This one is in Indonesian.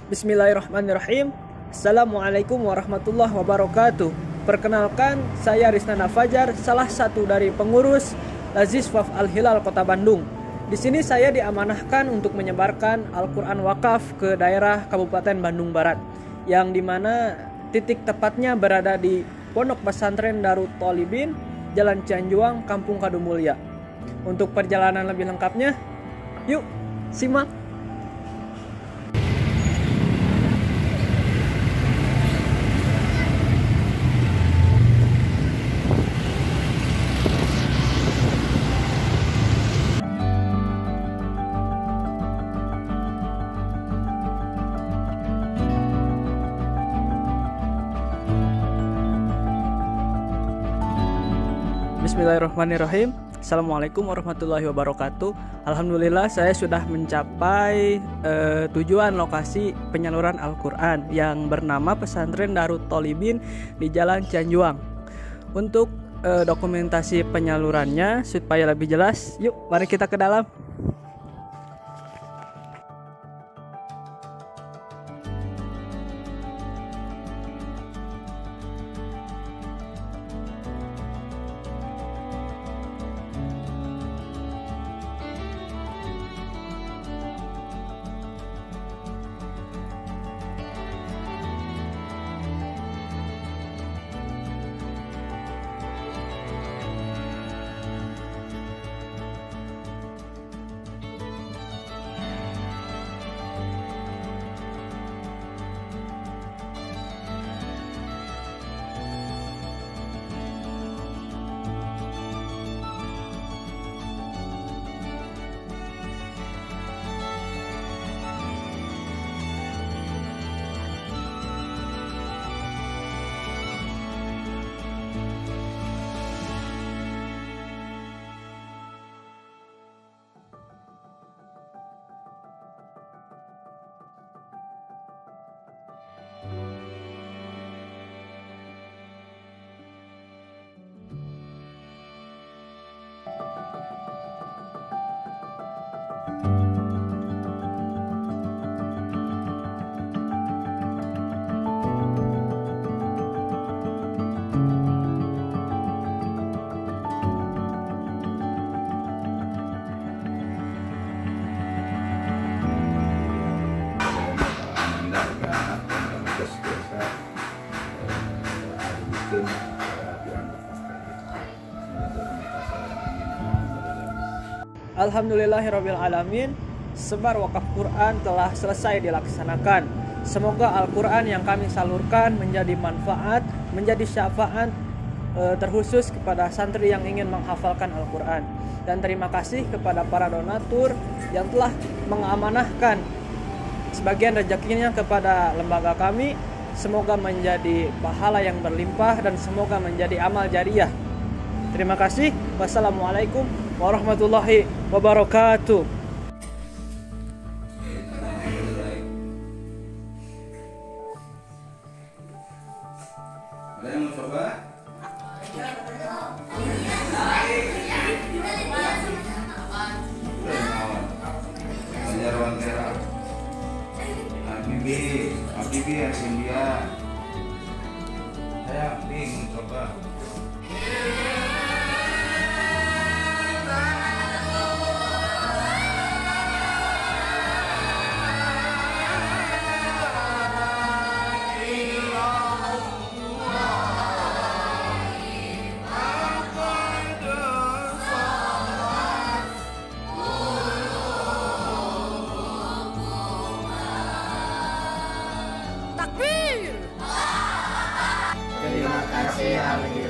Bismillahirrahmanirrahim. Assalamualaikum warahmatullahi wabarakatuh. Perkenalkan, saya Risnana Fajar, salah satu dari pengurus Lazis Waf Al-Hilal Kota Bandung. Di sini saya diamanahkan untuk menyebarkan Al-Quran Wakaf ke daerah Kabupaten Bandung Barat, yang dimana titik tepatnya berada di Pondok Pesantren Darut Thalibin, Jalan Cianjuang, Kampung Kadumulya. Untuk perjalanan lebih lengkapnya, yuk simak. Bismillahirrahmanirrahim. Assalamualaikum warahmatullahi wabarakatuh. Alhamdulillah saya sudah mencapai tujuan lokasi penyaluran Al-Quran yang bernama Pesantren Darut Thalibin di Jalan Cianjuang. Untuk dokumentasi penyalurannya supaya lebih jelas, yuk mari kita ke dalam. Alhamdulillahirrabbilalamin. Sebar wakaf Quran telah selesai dilaksanakan. Semoga Al-Quran yang kami salurkan menjadi manfaat, menjadi syafaat terkhusus kepada santri yang ingin menghafalkan Al-Quran. Dan terima kasih kepada para donatur yang telah mengamanahkan sebagian rezekinya kepada lembaga kami. Semoga menjadi pahala yang berlimpah dan semoga menjadi amal jariah. Terima kasih. Wassalamualaikum warahmatullahi wabarakatuh. Ada yang mau coba? Banjarwan Merah. Habibi India. Saya ingin coba. Terima kasih.